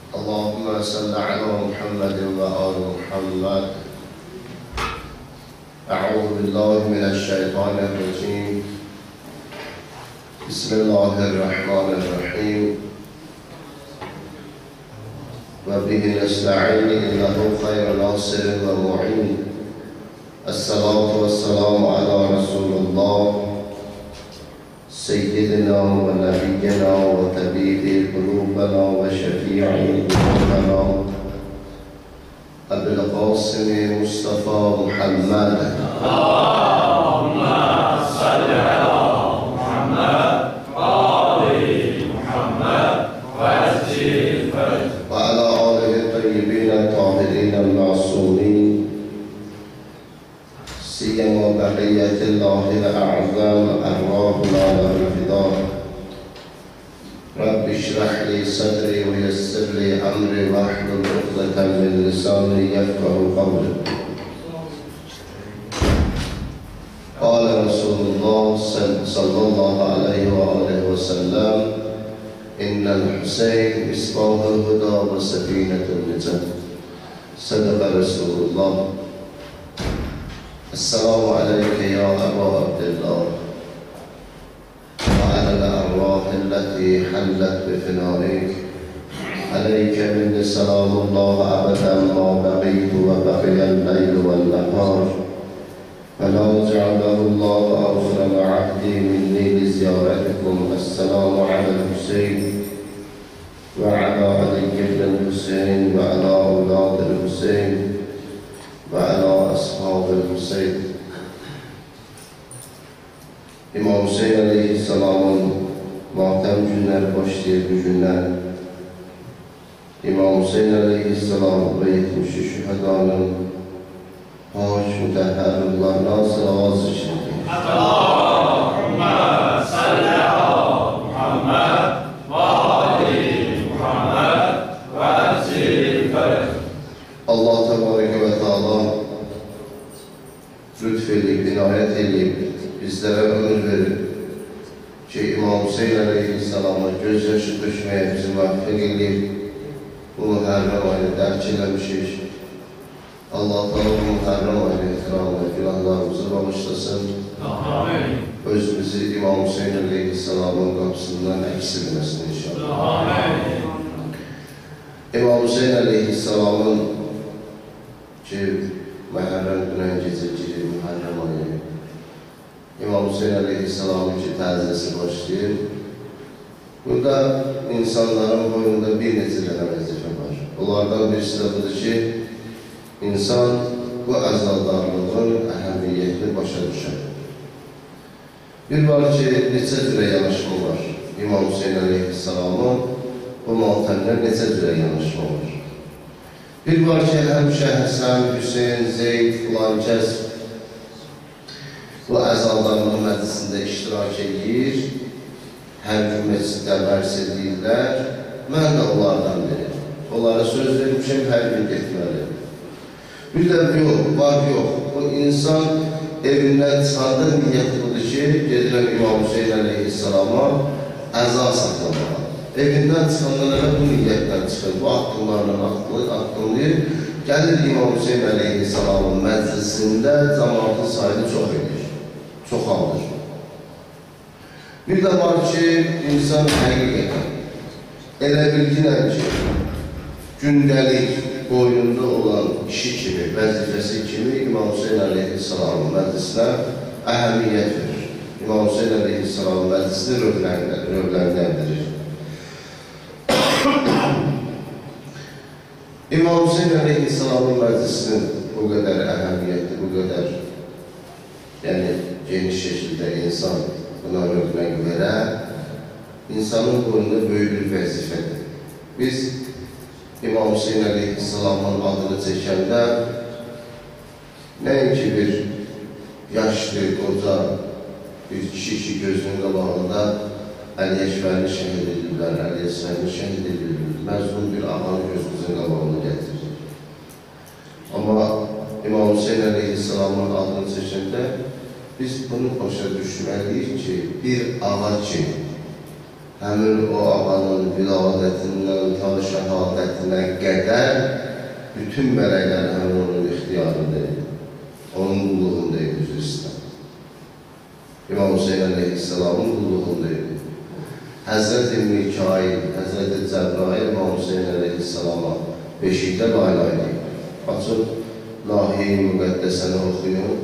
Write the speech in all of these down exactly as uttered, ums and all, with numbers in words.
اللهم صل على محمد وآل محمد. أعوذ بالله من الشيطان الرجيم. بسم الله الرحمن الرحيم. وبه نستعين إنه خير ناصر ومعين. الصلاة والسلام على رسول الله سيدنا ونبينا وطبيب قلوبنا وشفيع ذنوبنا أبي القاسم مصطفى محمد. اللهم صل على محمد وآل محمد وعجل فرجه وعلى آله الطيبين الطاهرين المعصومين سيما بقية الله الأعظم أرواحنا له الفداء. رب اشرح لي صدري ويسر لي أمري واحلل عقدة من لساني يفقهوا قولي. قال رسول الله صلى الله عليه وآله وسلم إن الحسين مصباح الهدى وسفينة النجاة. صدق رسول الله. السلام عليك يا أبا عبد الله وعلى الأرواح التي حلت بفنائك. عليك مني سلام الله أبدا ما بقيت وبقي الليل والنهار. فلا جعله الله أوصل عهدي مني لزيارتكم. السلام على الحسين وعلى علي بن الحسين وعلى أولاد الحسين وعلى أصحاب الحسين. İmam Hüseyin Aleyhisselam'ın matem günler başlayır bu günler. İmam Hüseyin Aleyhisselam ve yetmiş şühedanın hoş mütehherrularına salavat sıçradı. Allahümme salli ala Muhammed ve ali Muhammed ve azil fereh. Allah Tebareke ve Teala lütfedip, inayet edip, bizlere ömür verip ki İmam Hüseyin Aleyhisselam'a gözyaşı düşmeye bizi muvaffak edip bu Muharrem ayını dərk eləmişik. Allah Teala bu Muharrem ayını ehtiramla günahlarımızı bağışlasın. Amin. Özümüzü İmam Hüseyin Aleyhisselam'ın kapısından eksilmesin inşallah. Amin. İmam Hüseyin Aleyhisselam'ın ki Muharrem günün gecəciri Muharrem ayı İmam Hüseyin Aleyhisselam'ın ki təziyesi başlayır. Burada insanların boyunda bir neçə dənə vəzifə var. Onlardan birisi də budur ki, insan bu əzadarlığın əhəmiyyətini başa düşər. Bir var ki, neçə cürə yanaşma var. İmam Hüseyin Aleyhisselam'ın bu matəmlər neçə cürə yanaşma var. Bir var ki, həmişə Həsən, Hüseyin, Zeyd, filan kəs bu əzadarlıq məclisində iştirak edir, hər gün məclisdə dərs edirlər. Mən də onlardan verir. Onlara söz vermişəm, hər gün getməli. Bir də yox, var yox. Bu insan evindən çıxanda niyyət budur ki, gedirəm İmam Hüseyin Aleyhisselama əza saxlamağa. Evindən çıxandan elə bu niyyətdən çıxır, bu addımlarla addımlayır. Gəlir İmam Hüseyin Aleyhisselamın məclisində cəmaatın sayını çox edir, çox alır. Bir də var ki, insan həqiqətən elə bilginən ki, gündəlik boynunda olan işi kimi, vəzifəsi kimi İmam Hüseyin Aleyhisselamın məclisinə əhəmiyyət verir. İmam Hüseyin Aleyhisselamın məclisini rövlənləndirir. İmam Hüseyin Aleyhisselamın məclisinin bu qədər əhəmiyyətli, bu qədər yəni geniş şəkildə insan buna rövlən verə, insanın boyunda böyük bir vəzifədir. Biz İmam Hüseyin Aleyhisselamın adını çəkəndə nəinki bir yaşlı, qoca bir kişi ki gözünün qabağında Əli Əkbərini şəhid edirlər, Əli Əkbərini şəhid edirlər, məzlum bir ağanı gözümüzün qabağına gətirir. Amma İmam Hüseyin Aleyhisselamın adını çəkəndə biz bunu başa düşməliyik ki, bir ağa ki, həmin o ağanın vilayətindən ta şəhadətinə qədər bütün mələklər həmin onun ixtiyarındaydı. Onun qulluğundaydı üzr istəyirəm. İmam Hüseyin əleyhissalamın qulluğundaydı. Həzrəti Mikail, Həzrəti Cəbrail İmam Hüseyin əleyhissalama beşikdə laylaydı. Açıb Lahi-i Müqəddəsəni oxuyun.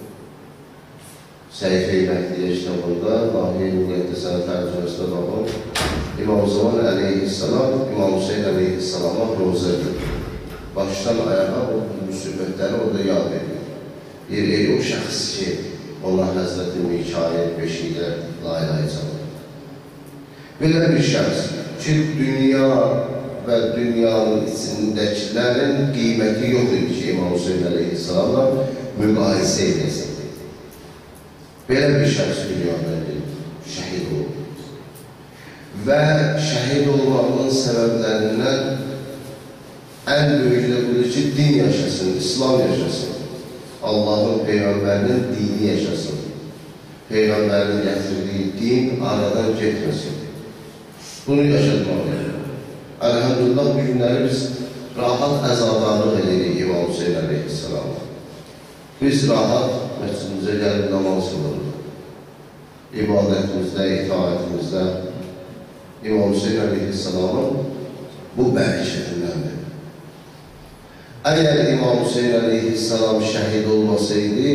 Səhifə-i Məhdiyə kitabında Lahi-i Müqəddəsəni tərcüməsində baxın. İmam Zaman əleyhissalam, İmam Hüseyin əleyhissalama rozədir. Başdan ayağa o müsibətləri orada yad edir. Bir ey o şəxs ki, ona Həzrəti Mikail beşikdə laylayacaq. Belə bir şəxs ki, dünya və dünyanın içindəkilərin qiyməti yox idi ki, İmam Hüseyin əleyhissalamla müqayisə edəsin. Belə bir şəxs dünyada şəhid oldu. Və şəhid olmağının səbəblərindən ən böyük də budur ki, din yaşasın, İslam yaşasın. Allahın Peyğəmbərinin dini yaşasın. Peyğəmbərin gətirdiyi din aradan getməsin. Bunu yaşatmalıyıq. Əlhəmdülillah, bu günləri biz rahat əzadarlıq edirik İmam Hüseyin əleyhissalama. Biz rahat məscidimizə gəlib namaz qılırıq. İbadətimizdə, itaətimizdə İmam Hüseyin əleyhissalamın bu bərəkətindəndir. Əgər İmam Hüseyin əleyhissalam şəhid olmasaydı,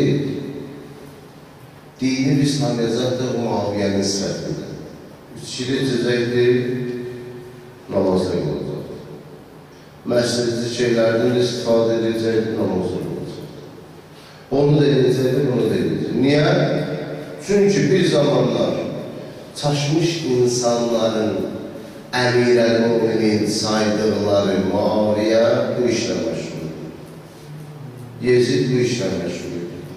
dini biz tanıyacaqdıq Muaviyyənin sifətində. İçkili içəcəkdi, namazda qılacaqdı. Məscidci şeylərdən istifadə edəcəkdi, namazda qılacaqdı. Onu da edəcəkdi, bunu da edəcəkdi. Niyə? Çünki bir zamanlar çaşmış insanların əmirəl-müminin saydıqları Muaviyyə bu işlə məşğul. Yezid bu işlə məşğul.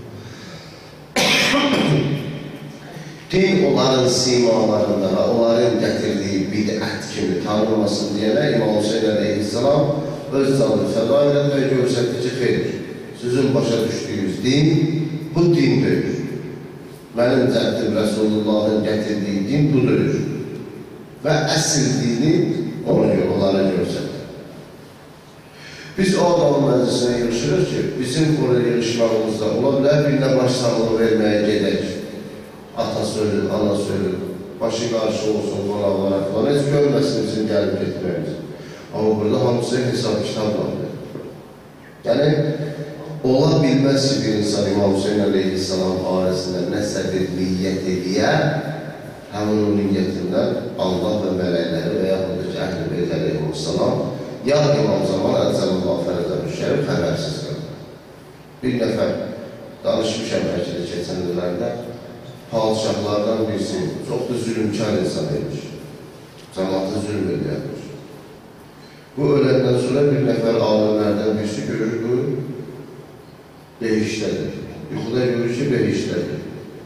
Din onların simalarında, onların gətirdiyi bidət kimi tanınmasın deyənə İmam Hüseyin əleyhissalam öz canını fəda elədi və görsətdi ki, xeyr, sizin başa düşdüyünüz din bu dindir. Mənim cəddim Rəsulullahın gətirdiyi din budur. Və əsl dini ona görə, onlara görsətdi. Biz o adamın məclisinə yığışırıq ki, bizim oraya yığışmağımızda ola bilər, birinə baş sağlığı verməyə gedək. Ata söylür, ana söylür, başı qarşı olsun, qonaqlara falan, heç görməsin bizim gəlib getməyimiz. Amma burada hamısı hesab kitab vardır. Yəni, ola bilməz ki, bir insan İmam Hüseyin əleyhissalam ailəsində nəsə bir niyyət ediyə, həmin o niyyətindən Allah və mələkləri və yaxud da ki, Əhl-i Beyt əleyhissalam ya İmam Zaman Əlzəlullah Fərəzəl-i Şərif xəbərsiz qalır. Bir nəfər danışmışam bəlkə də keçən illərdə, padişahlardan birisi çox da zülümkar insan etmiş. Cəmaatı zülm edilmiş. Bu öləndən sonra bir nəfər alimlərdən birisi görür, bu behişdədir. Yuxuda görür ki, behişdədir.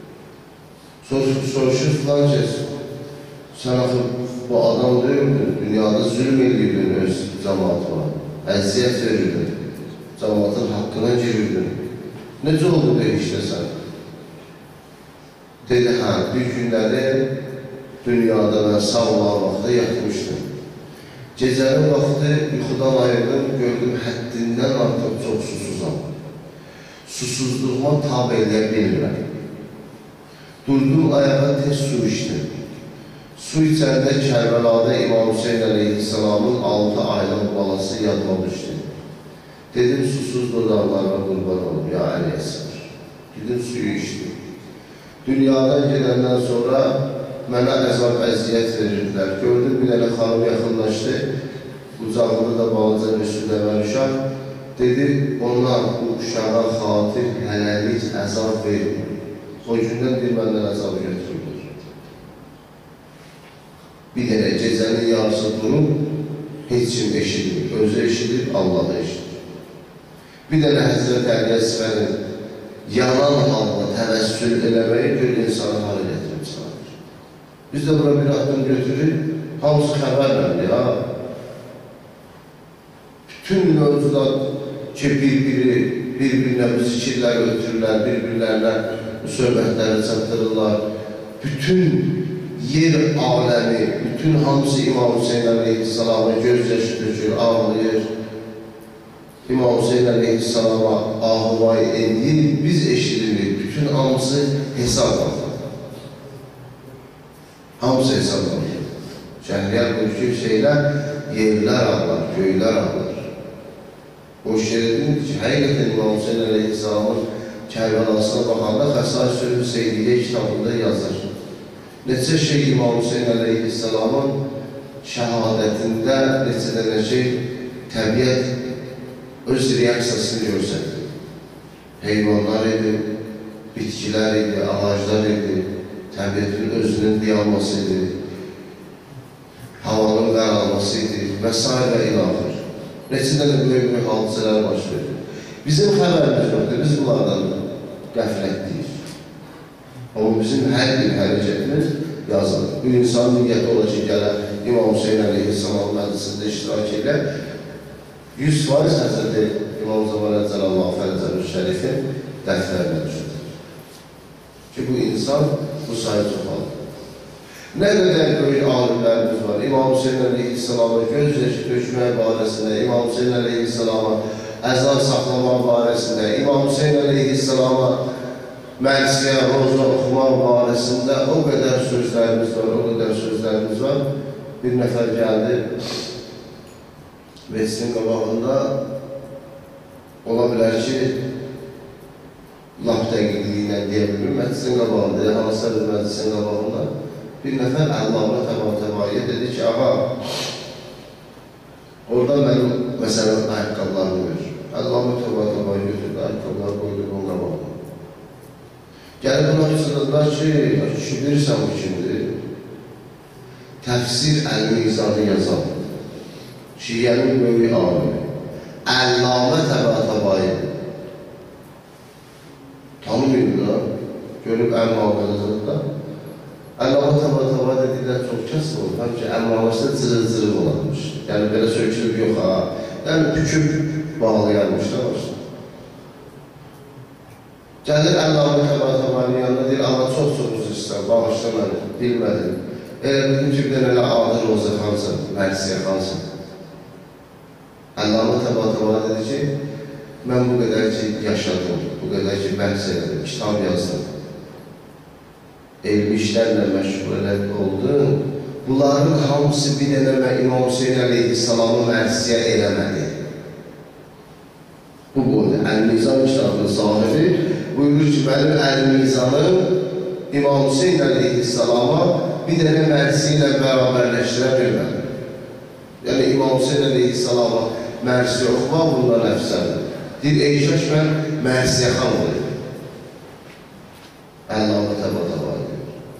Soruşur filan kes, sən axı bu adam deyildin, dünyada zülm edirdin öz cəmaatına, əziyyət verirdin, cəmaatın haqqına girirdin. Necə oldu behişdəsən? Dedi, hə, bir günləri dünyada mən sağ olan vaxtda yatmışdım. Gecənin vaxtı yuxudan ayırdım, gördüm, həddindən artıq çox susuzam. Susuzluğuma tab eləyə bilmirəm. Durdum, ayağa tez su içdim. Su içəndə Kərbəlada İmam Hüseyin əleyhissalamın altı aylıq balası yadıma düşdü. Dedim, susuz dodaqlarına qurban olum, ya Əleyhisselam. Dedim, suyu içdim. Dünyadan gedəndən sonra mənə əzab əziyyət verirdilər. Gördüm, bir dənə xanım yaxınlaşdı, qucağında da balaca bir südəvər uşaq. Dedi, ona bu uşağa xatir hələlik əzab vermir. O gündən bir məndən əzabı götürülür. Bir dənə gecənin yarısı durub, heç kim eşidir. Özü eşidir, Allah da eşidir. Bir dənə Həzrət Əliyə Sifənin yalan halda təvəssül eləməyi bir insanı halı gətirib sağlar. Biz də bura bir addım götürür, hamısı xəbərlədir, ha. Bütün mövzular ki, bir-biri, bir-birinə bu zikirlər götürürlər, bir-birlərlə bu söhbətləri çatdırırlar. Bütün yer aləmi, bütün hamısı İmam Hüseyin Aleyhisselam'a göz yaşı tökür, ağlayır. İmam Hüseyin Aleyhisselam'a ahuvay edir, biz eşidirik, bütün hamısı hesab alır. Hamısı hesab alır. Şəhriyar bölüşür şeylər, yerlər alır, göylər alır. O şeridin ki, həqiqətən İmam Hüseyin Aleyhisselam'ın Kərbəlasına baxanda Xəsai Sözü Seyyidiyyə kitabında yazır. Neçə şey İmam Hüseyin Aleyhisselam'ın şəhadətində neçə dənə şey təbiət öz reaksiyasını görsədir. Heyvanlar idi, bitkilər idi, ağaclar idi, təbiətin özünün dayanması idi, havanın qaralması idi və s. və ilaxır. Neçə dənə böyük-böyük hadisələr baş verir. Bizim xəbərimiz yoxdur, biz bunlardan qəflətliyiz. Amma bizim hər bir hərəkətimiz yazılır. Bu insan niyyəti ola ki, gələr İmam Hüseyin Aleyhisselam məclisində iştirak edir. yüz faiz Həzrəti İmam Zaman Əzzəlallahu Fərzəl-i Şərifin dəftərinə düşür. Ki, bu insan bu sayı çox alır. Nə qədər böyük alimlərimiz var. İmam Hüseyin Aleyhisselam'a göz yaşı tökmək barəsində, İmam Hüseyin Aleyhisselam'a əzan saxlamaq barəsində, İmam Hüseyin Aleyhisselam'a mərsiyə, roza oxumaq barəsində o qədər sözlərimiz var, o qədər sözlərimiz var. Bir nəfər gəldi, meclisin qabağında ola bilər ki, laf dəqiqliyinə deyə bilir, məclisin qabağında, hansısa bir məclisin qabağında bir nəfər Allah'a təbə-təbəyə dedi ki, ağa, orada mənim məsələn ayaqqablarını verir. Allah'a təbə-təbəyə götürdü, ayaqqablar qoydu onun qabağına. Gəlib buna xüsusiyyətlər ki, kişi bilirsən bu kimdir? Təfsir Əl-Mizanı yazan, Şiyyənin böyük alimi, Əllamə təbə-təbəyə. Tanımıydı da, görüb Əllamə yazırdı. Əllamə təbə-təbəyə dediklər çox kəsin olur. Həm ki, Əllaməsində cırıq-cırıq olarmış. Yəni, belə sökülüb yox ha. Yəni, tüküb bağlayarmış da başlayır. Gəlir Əllamə təbə-təbəyin yanına deyir, ama çox-çox uzun istər, bağışla məni, bilmədim. Elə bildim ki, bir dənə adı Roza xansın, Mərsiyə xansın. Əllamə təbə-təbəyə dedi ki, mən bu qədər ki, yaşadım, bu qədər ki, bəhs elədim, kitab yazdım. Elmi işlərlə məşğul oldum. Bunların hamısı bir dənə və İmam Hüseyin Aleyhisselam'ı Mərsiyə eləmədi. Bu boyda Əl-Mizan kitabının sahibi buyurur ki, mənim Əl-Mizanım İmam Hüseyin Aleyhisselam'a bir dənə mərsi ilə bərabərləşdirə bilmədim. Yəni, İmam Hüseyin Aleyhisselam'a mərsi oxumaq bundan əfsədir. Deyir, eyşəş mən mərsiyə xan olayım. Əllamə təbə-təbə edir.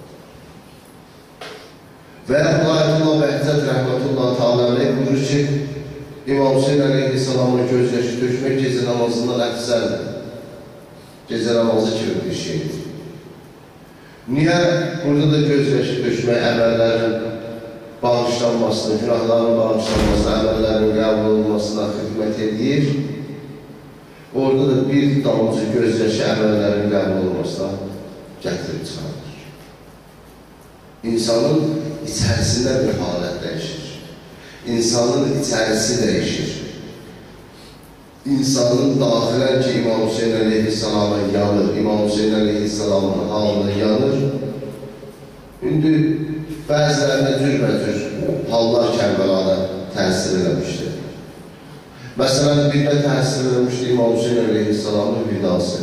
Və Ayətullah Bəhzət Rəhmətullah Teala'ya buyurur ki, İmam Hüseyin Aleyhisselam'a göz yaşı tökmək gecə namazından əfsəldir. Gecə namazı kimi bir şeydir. Niyə burada da göz yaşı tökmək əməllərin bağışlanmasına, günahların bağışlanmasına, əməllərin qəbul olunmasına xidmət edir? Orada da bir damcı göz yaşı əməllərin qəbul olunmasına gətirib çıxardır. İnsanın içərisində bir halət dəyişir. İnsanın içərisi dəyişir. İnsanın daxilən ki, İmam Hüseyin Aleyhisselam'a yanır, İmam Hüseyin Aleyhisselam'ın halına yanır. İndi bəzilərində cürbəcür hallar Kərbəlada təsir eləmişdir. Məsələn, birində təsir eləmişdir İmam Hüseyin Aleyhisselam'ın vidası.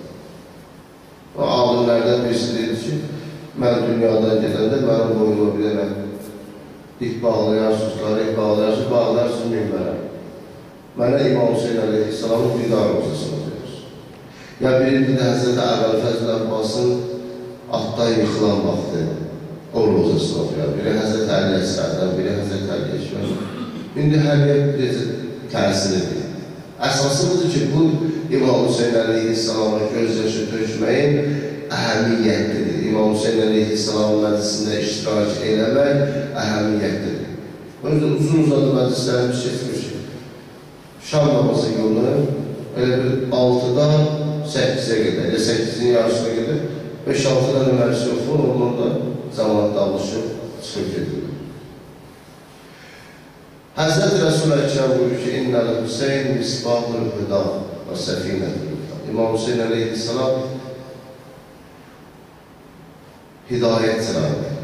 O alimlərdən birisi dedi ki, mən dünyadan gedəndə mənim boyuma bilirəm. İlk bağlayarsınız, qarıq bağlayarsınız, bağlayarsınız minbərə. Mənə İmam Hüseyin Aleyhisselam'ın vida rozasını verir. Ya birinci də Həzrəti Əvvəl Fəzl Əbbasın atdan yıxılan vaxtı o rozasını oxuyar. Biri Həzrəti Əli Əsərdən, biri Həzrəti Əli Eşmər. İndi hər yer təsir edir. Əsası budur ki, bu İmam Hüseyin Aleyhisselam'a göz yaşı tökməyin əhəmiyyətlidir. İmam Hüseyin Aleyhisselam'ın məclisində iştirak eləmək əhəmiyyətlidir. O yüzden uzun-uzadı məclislərimiz keçmiş. Şam namazı yolu elə bir altıdan səkkizə qədər, ya səkkizin yarısına gedir, beş altı dənə məclis yoxdur, ondan da cəmaat dağılışıb, çıxıb gedirlər. Həzrət Rəsul Əkrəm buyurur ki, İnnəl Hüseyn misbahul huda və səfinətul huda. İmam Hüseyn əleyhissalam hidayət çırağıdır,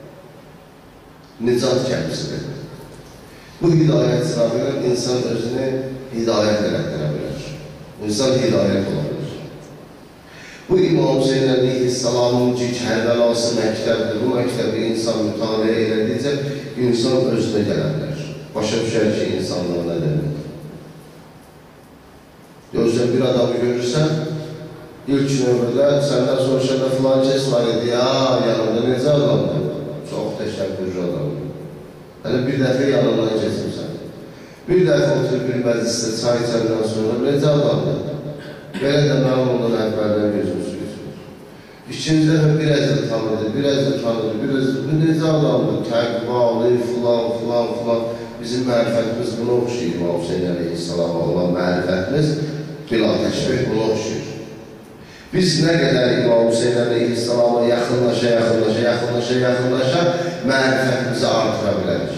nicat kəmisidir. Bu hidayət çırağıyla insan özünü hidayət elətdirə bilir. İnsan hidayət ola bilir. Bu İmam Hüseyn əleyhissalamın ki, Kərbəlası məktəbdir. Bu məktəbi insan mütaliə elədikcə insan özünə gələ bilər. Başa düşər ki, insanlar nə demək. Gözlə bir adamı görürsən, ilk növbədə səndən soruşanda filan kəs var idi, ya, yanında necə adamdır? Çox təşəkkürcü adamdır. Hələ bir dəfə yanından keçirsən. Bir dəfə oturub bir məclisdə çay içəndən sonra necə adamdır? Belə də mənim ondan əvvəldən gözüm su götürür. İkinci dəfə bir əzlə tanıdı, bir əzlə tanıdı, bir əzlə... Bu necə adamdır? Təqvalı, filan, filan, filan. Bizim mərifətimiz buna oxşayır. İmam Hüseyn əleyhissalama olan mərifətimiz bila təşbih buna oxşayır. Biz nə qədər İmam Hüseyn əleyhissalama yaxınlaşa, yaxınlaşa, yaxınlaşa, yaxınlaşa mərifətimizi artıra bilərik.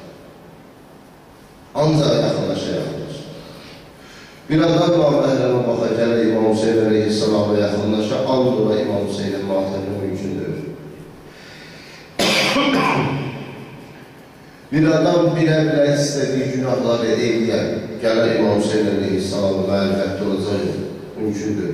Ancaq yaxınlaşa, yaxınlaşa. Bir adam var, əhlənə baxa gələ İmam Hüseyn əleyhissalama yaxınlaşa, andıra İmam Hüseynin matəmi mümkündür. Bir adam bilə-bilə istədiyi günahları eyləyər, gələ İmam Hüseyn əleyhissalama mərifətli olacaq, mümkündür.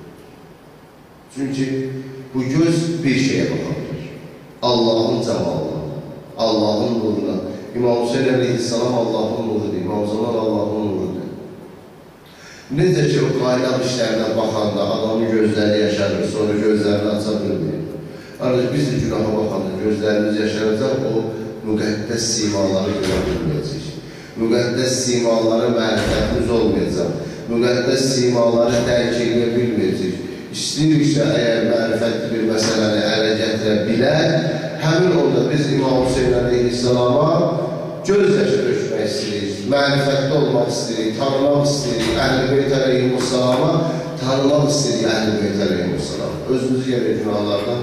Çünki bu göz bir şeyə baxabilir. Allahın cəmalına, Allahın nuruna. İmam Hüseyn əleyhissalam Allahın nurudur, İmam Zaman Allahın nurudur. Necə ki, o qaynaq işlərinə baxanda adamın gözləri yaşarır, sonra gözlərini aça bilmir. Ancaq biz də günaha baxanda gözlərimiz yaşaracaq, o müqəddəs simaları görə bilməyəcək. Müqəddəs simaları mərifətimiz olmayacaq. Müqəddəs simaları dərk edə bilməyəcək. İstəyiriksə, əgər mərifətli bir məsələni ələ gətirə bilər, həmin onda biz İmam Hüseyn əleyhissalama göz yaşı dökmək istəyirik, mərifətli olmaq istəyirik, tanımaq istəyirik, Əhl-i Beyt əleyhissalama tanımaq istəyirik, Əhl-i Beyt əleyhissalama. Özümüzü yerə günahlardan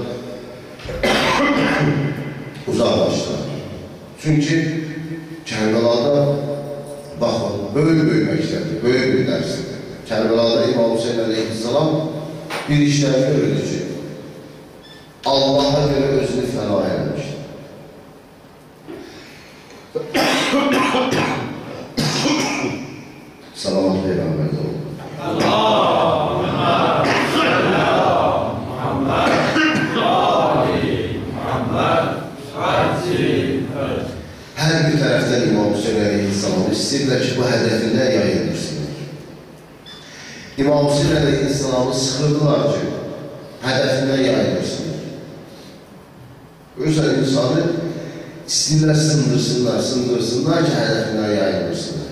uzaqlaşdırır. Çünki Kərbəlada, baxın, böyük-böyük məktəbdir, böyük bir dərsdir. Kərbəlada İmam Hüseyn əleyhissalam bir işlər görürdü ki, Allaha görə özünü fəna eləmişdir. Salavat Peyğəmbərdə oldu. Allahümə sallə Muhammed Ali Muhammed Hər bir tərəfdən İmam Hüseyn əleyhissalam istəyirlər ki, bu hədəfində yayılmışsınlar. İmam Hüseyn əleyhissalamı sıxırdılar ki, hədəfində yayılmışsınlar. Özən insanı istəyirlər sındırsınlar, sındırsınlar ki, hədəfində yayılmışsınlar.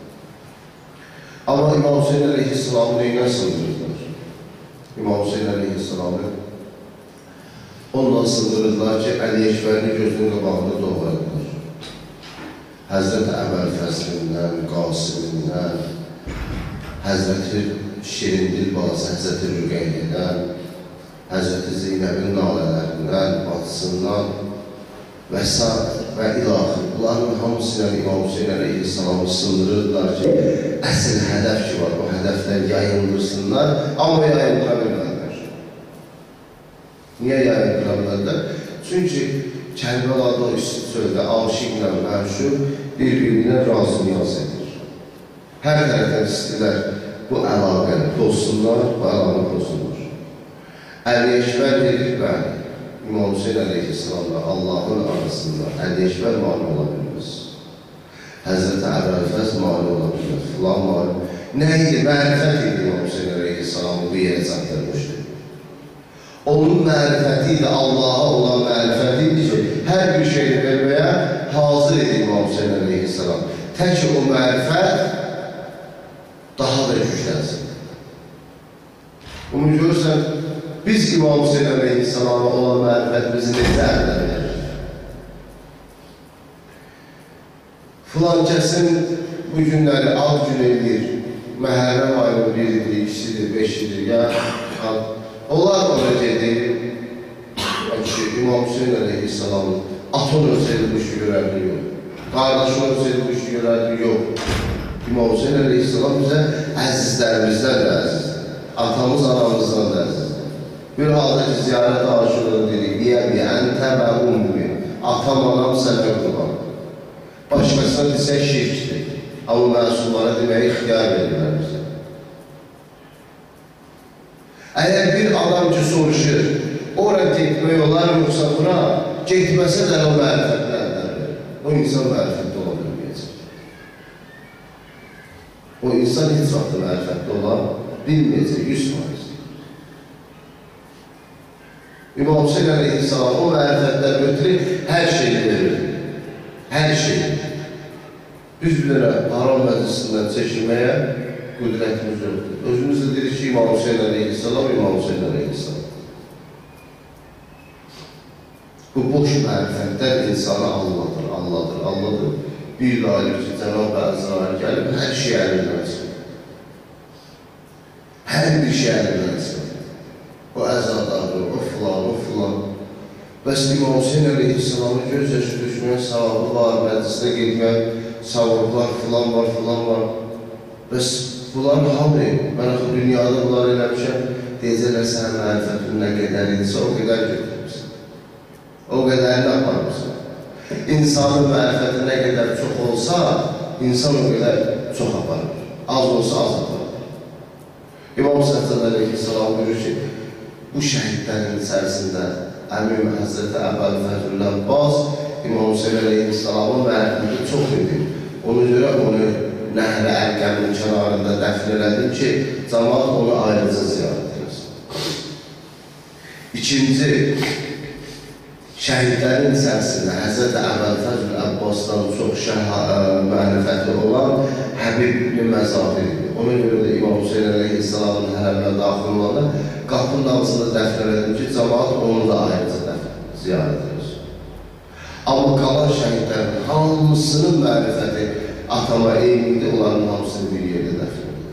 Amma İmam Hüseyn əleyhissalamı neyinə sındırırlar? İmam Hüseyn əleyhissalamı ondan sındırırlar ki, Əli Ekbərini gözünün qabağında doğradılar. Həzrət Əməl Fəzlindən, Qasimindən, Həzrəti Şirindil balası Həzrəti Rüqeyyədən, Həzrəti Zeynəbin nalələrindən, bacısından və s. və ilaxı. Bunların hamısıyla İmam Hüseyn əleyhissalamı sındırırlar ki, əsl hədəf ki var, o hədəfdən yayındırsınlar, amma yayındıra bilmədilər. Niyə yayındıra bilmədilər? Çünki Kərbəlada o üstü sözdə aşıqla məşhur bir-birinə razı niyaz edir. Hər tərəfdən istəyirlər bu əlaqəni pozsunlar, bu əlaqəni pozsunlar. Əli Ekbər dedik, bəli, İmam Hüseyn əleyhissalamla Allahın arasında Əli Ekbər mani ola bilməz. Həzrəti Əbəl-Fəz mani ola bilməz, filan mani. Nə idi? Mərifət idi İmam Hüseyn əleyhissalamı bu yerə çatdırmışdı. Onun mərifəti idi, Allaha olan mərifəti idi ki, hər bir şeyi verməyə hazır idi İmam Hüseyn əleyhissalam. Tək o mərifət daha da güclənsin. Bunu görürsən, biz İmam Hüseyn əleyhissalama olan mərifətimizi necə əldə verir? Filan kəsin bu günləri ad gün edir, Məhərrəm ayının biridir, ikisidir, beşidir, ya onlar ona gedir, İmam Hüseyin Aleyhisselam'ın atın ölseydi bu işi görərdi, yox. Qardaşın ölseydi bu işi görərdi, yox. İmam Hüseyin Aleyhisselam bizə əzizlərimizdən də əzizdir. Atamız, anamızdan da əzizdir. Bir halda ki, ziyarət aşırı dedik, Biyə-biyə, əntə və ummi, atam, anam, sənə qurban. Başqasına desək şirkdir. Amma məsumlara deməyi ixtiyar verirlər bizə. Əgər bir adam ki, soruşur, ora getmək olar, yoxsa bura, getməsə də o mərifətlərdən verir. O insan mərifətdə ola bilməyəcək. O insan heç vaxtı mərifətdə ola bilməyəcək, yüz faiz. İmam Hüseyin Aleyhisselam o mərifətlər götürür, hər şeyi verir. Hər şeyi. Biz bilirəm, haram məclisindən çəkilməyə qüdrətimiz yoxdur. Özümüz də dedik ki, İmam Hüseyin Aleyhisselam, İmam Hüseyin Aleyhisselam. Bu boş mərifətlər insanı anladır, anladır, anladır. Bir də alir ki, Cənab-ı Əzrail gəlib, hər şey əlindən çıxır. Hər bir şey əlindən çıxır. O əzadardır, o filan, o filan. Bəs İmam Hüseyin Aleyhisselamın göz yaşı düşməyən savabı var, məclisdə getmək, savablar filan var, filan var. Bəs bunlar hamı, mən axı dünyada bunlar eləmişəm, deyəcəklər sənin mərifətin nə qədər idisə, o qədər götürmüsən. O qədərini aparmışsan. İnsanın mərifəti nə qədər çox olsa, insan o qədər çox aparır. Az olsa az aparır. İmam Səhcəd Aleyhisselam buyurur ki, bu şəhidlərin içərisində Əmim Həzrəti Əbəl Fəzlül Əbbas İmam Hüseyin Aleyhisselamın mərifəti çox idi. Ona görə onu Nəhr-i Ərqəmin kənarında dəfn elədim ki, cəmaat onu ayrıca ziyarət edirsin. İkinci, şəhidlərin içərisində Həzrəti Əbəl Fəzlül Əbbasdan çox mərifəti olan Həbib ibn Məzahir. Ona görə də İmam Hüseyin Aleyhisselamın hərəminə daxil olanda qapının ağzında dəfn elədim ki, cəmaat onu da ayrıca ziyarət edirsin. Amma qalan şəhidlərin hamısının mərifəti atama eynidir, onların hamısını bir yerdə dəfn edir.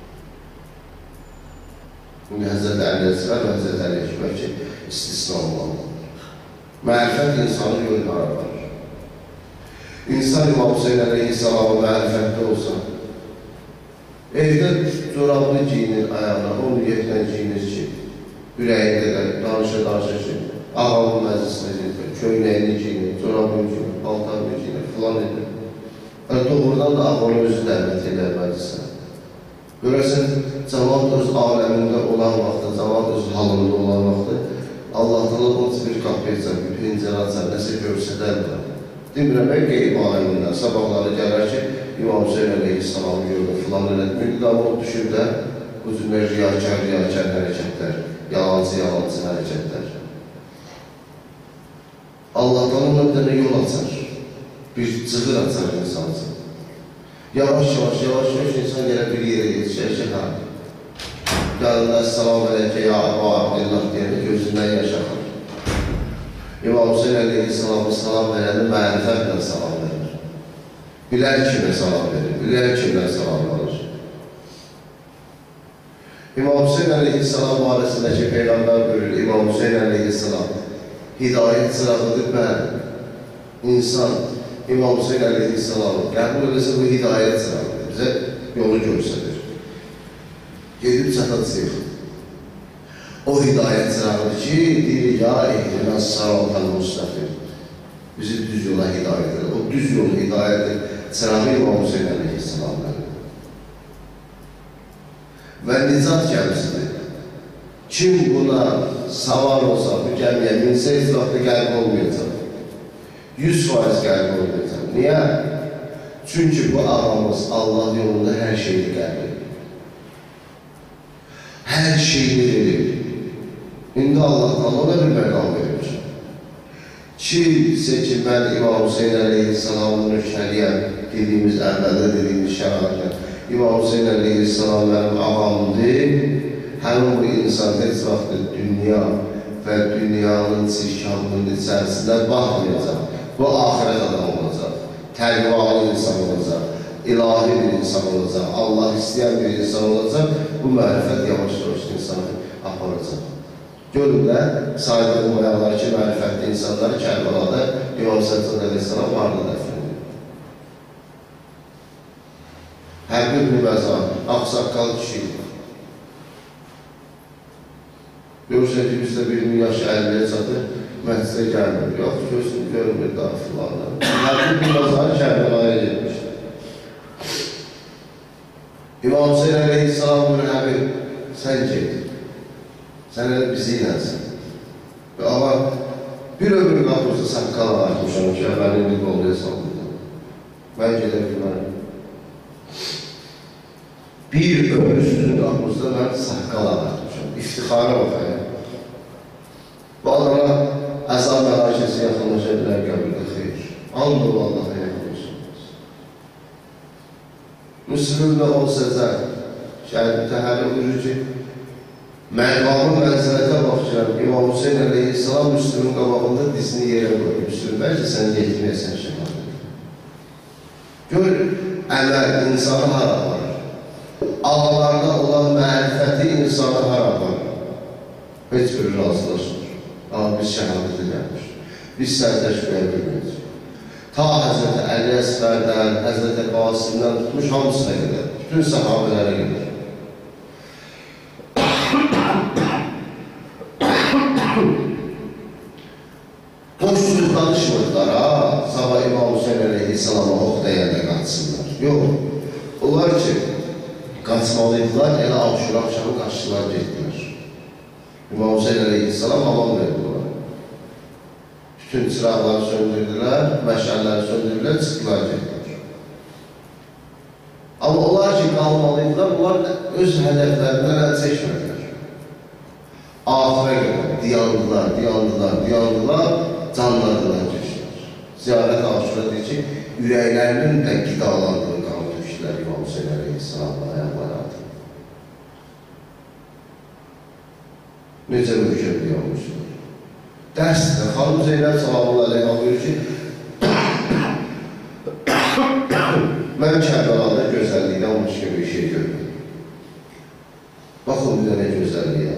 İndi Həzrət Əli Əsvər və Həzrət Əli Əkbər ki, istisna olmalıdır. Mərifət insanı yoluna aparır. İnsan İmam Hüseyin Aleyhisselamın mərifətdə olsa, evdə corabını giyinir ayağına, onu yetlə giyinir ki, ürəyində də danışa-danışa ki, ağamın məclisinə gedir, köynəyini giyinir, corabını giyinir, paltarını giyinir, filan edir. Və doğrudan da ağanı özü dəvət edir məclisinə. Görəsən, cəmaat öz aləmində olan vaxtda, cəmaat öz halında olan vaxtda, Allah'tan onun bir qapı etsən, bir pencərə açar, nəsə görsədərlər. Demirəm, mən qeyb aləmindən sabahları gələr ki, İmam Hüseyin Aleyhisselamı gördüm, filan elədim. Bir də o düşür də, bu cümlə riyakar, riyakar hərəkətlər, yalancı, yalancı hərəkətlər. Allah'tan ona bir dənə yol açar, bir cığır açar insan üçün. Yavaş, yavaş, yavaş, yavaş insan gələ bir yerə yetişər ki, hə. Gəlində, Əs-salamu aleykə, ya Əbu Abdillah deyəndə gözündən yaş axır. İmam Hüseyin Aleyhisselamı salam verəndə mərifətlə salam verir. Bilər kimə salam verir, bilər kimə salam verir. İmam Hüseyin Aleyhisselam barəsindəki Peyğəmbər buyurur, İmam Hüseyin Aleyhisselam hidayət sırağıdır, bəli. İnsan İmam Hüseyin Aleyhisselamı qəbul edəsə bu hidayət sırağıdır, bizə yolu göstərir. Gedib çatacaq. O hidayət sırağıdır ki, deyir, ya ehlina saratal müstəqim. Bizi düz yola hidayət edir. O düz yolu hidayət edir. Sırağı İmam Hüseyin Aleyhisselam'dan. Və nicat gəmisidir. Kim buna savar olsa, bu gəmiyə minsə, heç vaxtı qəlb olmayacaq. Yüz faiz qəlb olmayacaq. Niyə? Çünki bu ağamız Allah yolunda hər şeyi qəlb edir. Hər şeyi verir. İndi Allah'tan ona bir məqam verir. Kimsə ki, mən İmam Hüseyin Aleyhisselamın nöşəliyəm, dediyimiz, əvvəldə dediyimiz şəraitlə, İmam Hüseyin Aleyhisselam mənim ağamdır, həmin bu insan heç vaxtı dünya və dünyanın çirkanlığının içərisində baxmayacaq. Bu, ahirət adam olacaq, təqvalı insan olacaq, ilahi bir insan olacaq, Allah istəyən bir insan olacaq, bu mərifət yavaş-yavaş insanı aparacaq. Görürlər, sahibi olmayanlar ki, mərifətli insanları Kərbalada İmam Səcad Əleyhisselam vardı dəfn edir. Həbib ibn Məzan, ağsaqqal kişi. Görürsən ki, bizdə bir yaş əlliyə çatır, məclisə gəlmir. Yox, gözünü görmür dafilarla. Həbib ibn Məzan Kərbalaya getmişdir. İmam Hüseyin Əleyhisselam bir Həbib, sən get. Sən elə bizi ilənsən. Ama bir ömür qapısı saqqal ağartmışam ki, mənim bir qolda hesablıdır. Mən gedə bilmərəm. Bir ömür sizin qapısında mən saqqal ağartmışam. İftixara baxayım. Bu adama əzab məlakəsi yaxınlaşa bilər qəbirdə xeyr. Andır Allah'a yaxınlaşırız. Müslümdə olsa şəhid təhəli buyurur ki, məqamın mənzilətə baxacaq, İmam Hüseyin Əleyhisselam Müslümün qabağında dizini yerə qoyur. Müslüm, bəlkə sən getməyəsən şəhadət. Gör, əməl insanı hara aparır. Ağalarda olan mərifəti insanı hara aparır. Heç bir razılaşmır. Amma biz şəhadətə gəlmiş. Biz sərtəşməyə bilməyəcək. Ta Həzrəti Əli Əsfərdən, Həzrəti Qasimdən tutmuş hamısına qədər. Bütün səhabələrə qədər. Boşsuz danışmırlar ha, sabah İmam Hüseyin Əleyhisselama ox dəyəndə qaçsınlar. Yox, onlar ki, qaçmalıydılar, elə Aşura axşamı qaçdılar, getdilər. İmam Hüseyin Əleyhisselam aman verdiler. Bütün çıraqları söndürdülər, məşəlləri söndürdülər, çıxdılar, getdilər. Amma onlar ki, qalmalıydılar, onlar öz hədəflərindən əl çəkmədilər. Ahirə qədər diyandılar, diyandılar, diyandılar, canlarından keçdilər. Ziyarət Aşura deyir ki, ürəklərinin də qidalandığı qanı tökdülər İmam Hüseyin Əleyhisselamla ayaqları atır. Necə mürkəb yanmışlar. Dərsdə Xanım Zeynəb salamullah aleyha buyur ki, mən Kərbalada gözəllikdən başqa bir şey görmedim. Baxın bir də nə gözəlliyə.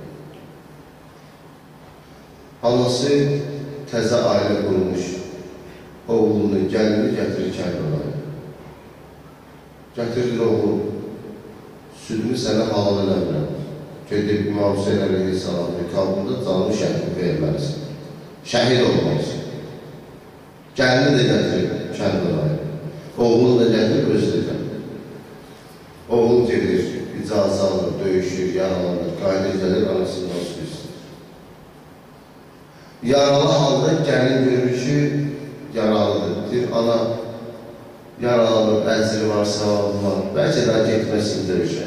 Anası təzə ailə qurmuş, oğlunu, gəlini gətirir Kərbalaya. Gətirir oğlum, südünü sənə halal eləmirəm. Gedib İmam Hüseyin Əleyhisselamın qabında canlı şəhid verməlisin. Şəhid olmalısın. Gəlini də gətirir Kərbalaya. Oğlunu da gətirir özlüdən. Oğlum gedir, icazə alır, döyüşür, yaralanır, qayda gəlir, anasından su istəyir. Yaralı halda gəlin görür ki, yaralıdır. Deyir, ana, yaralanır, əzri var, savabı var. Bəlkə daha getməsin döyüşə.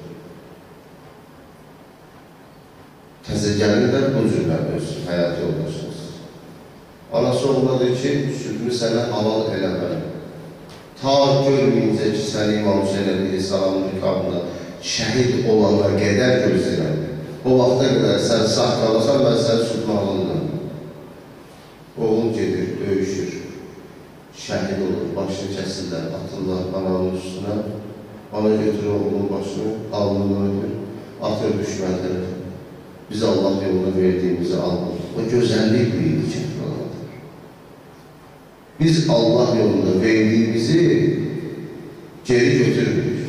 Təzə gəlinlər bu cürlər öz həyat yoldaşınız. Anası oğluna deyir ki, südünü sənə halal eləməliyim. Ta görməyincə ki, səni İmam Hüseyin Əleyhisselamın rikabında şəhid olanlar qədər gözləyirəm. O vaxta qədər sən sağ qalasan, mən səni südünü halal. Oğlum gedir, döyüşür, şəhid olur, başını kəsirlər, atırlar ananın üstünə. Ana götürür oğlunun başını, alnını öpür, atır düşmənləri. Biz Allah yoluna verdiyimizi almır. O gözəllik buydu ki, biz Allah yolunda verdiyimizi geri götürmürük.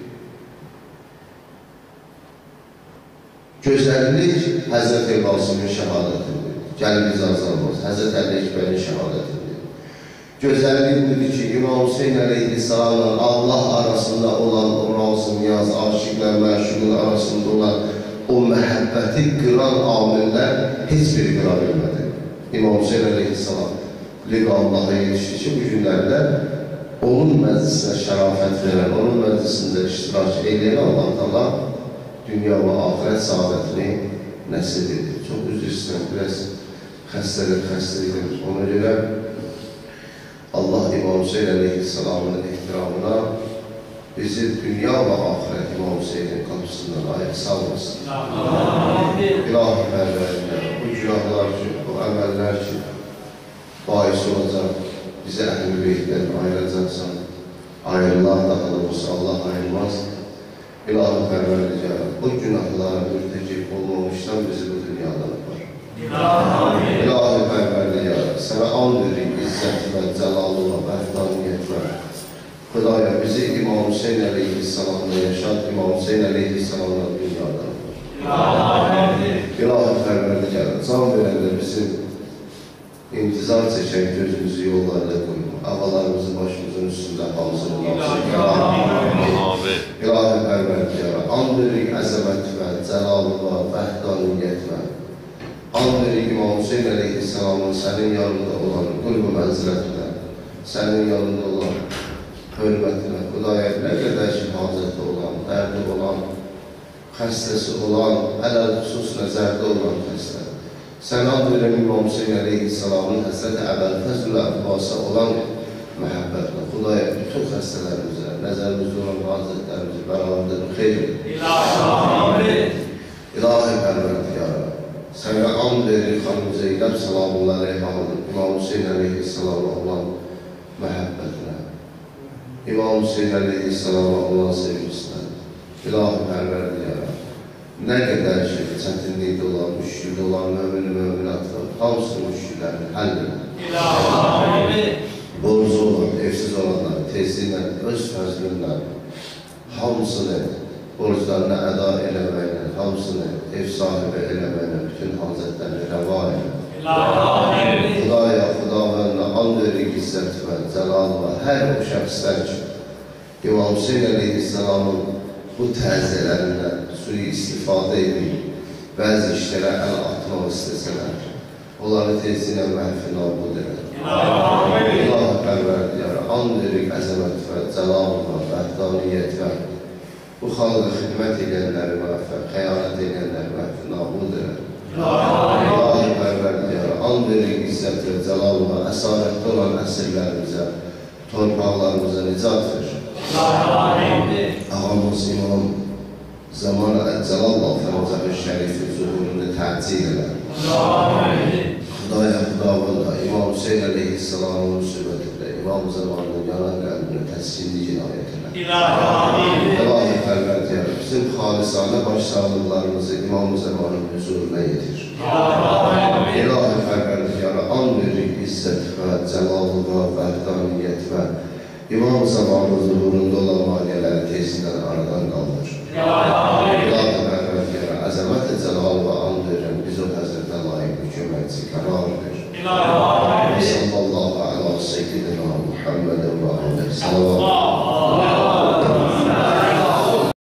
Gözəllik Həzrəti Qasimin şəhadətidir. Gəlimiz azalmaz. Həzrət Əli Əkbərin şəhadətidir. Gözəllik budur ki, İmam Hüseyin Əleyhisselamla Allah arasında olan o razı niyaz, aşıqlar, məşuqlar arasında olan o məhəbbəti qıran amillər heç biri qıra bilmədi. İmam Hüseyin Əleyhisselam liqa Allah'a yetişdi ki, bu günlərdə onun məclisinə şərafət verən, onun məclisində iştirak eyləyən Allah Taala dünya və axirət saadətini nəsib edir. Çox üzr istəyirəm, biraz xəstəlik, xəstəlikdir. Ona görə Allah İmam Hüseyin Əleyhisselamın ehtiramına bizi dünya və axirət İmam Hüseynin qapısından ayıq salmasın. İlahi mərvələrində bu günahlar ki, bu əməllər ki, bahis olacaq, bizə əhl-i beytdən ayıracaqsan, ayrılar daha da olsa Allah ayırmaz. İlahi Pərverdigar, bu günahlara mürtecib olmamışdan bizi bu dünyadan var. İlahi Pərverdigar, sənə and verir izzət və cəlalı və bəhdaniyyət və Xudaya bizi İmam Hüseyin əleyhissalamla yaşat, İmam Hüseyin əleyhissalamla dünyadan var. İlahi Pərverdigar, can verəndə bizim intizar çəkən gözümüzü yollarda qoyma. Ağalarımızın başımızın üstündə hamısını nasıl İlahi Pərverdigar, and verir əzəmət və cəlalı və bəhdaniyyət və and verir İmam Hüseyin əleyhissalamın sənin yanında olan qurbu mənzilətlə, sənin yanında olan hörmətinə, Xudaya nə qədər şəhazəti olan, dərdi olan, xəstəsi olan, ələl xüsus nəzərdə olan xəstə. Sən and verir İmam Hüseyin əleyhissalamın həsrət-i əbəl-fəzl-ü əbbasa olan məhəbbətlə, Xudaya bütün xəstələrimizə, nəzərimizdə olan hazretlərimizi bərabərdə xeyr edir. İlahi Pərverdigara, sənə and verir xanım Zeynəb salamullah reyhanın İmam Hüseyin əleyhissalama olan məhəbbətlə, İmam Hüseyin əleyhissalama olan sevgisinə, İlahi Pərverdigara, nə qədər ki, çətinlikdə olan, müşküldə olan mömin-i möminatlar, hamısı müşküllərini həll edir. Borcu olan, evsiz olanlar, tezlilə, öz fəzlindən, hamısını borclarını əda eləməklə, hamısını ev sahibi eləməklə, bütün hazretlərini rəva elə. Xudaya, Xudavəndə, and verir izzət və cəlal və hər o şəxslər ki, İmam Hüseyin əleyhissalamın bu təziyələrindən suyu istifadə edib, bəzi işlərə əl atmaq istəsələr, onları tezlilə məhfi nabud edər. İlahi Pərverdigara, and verir əzəmət və cəlal və bəhdaniyyət və bu xalqa xidmət edənləri və xəyanət edənləri məhfi nabud edər. İlahi Pərverdigara, and verir izzət və cəlal və əsarətdə olan əsirlərimizə, torpaqlarımıza nicat verir. Ağamız İmam Zaman Əcəlallah Fərzəq-i Şərifin zuhurunu təcil edər. Xudaya, Xudavəndə, İmam Hüseyin əleyhissalamın müsibətində, İmam Zamanın yanan qəlbini təskinli cinayət edər. İlahi Pərverdigara, bizim xalisanə baş sağlıqlarımızı İmam Zamanın huzuruna yetir. İlahi Pərverdigara, and verir izzət və cəlalı və bəhdaniyyət və İmam Zamanın zuhurunda olan maniyələri tezlindən aradan qaldır.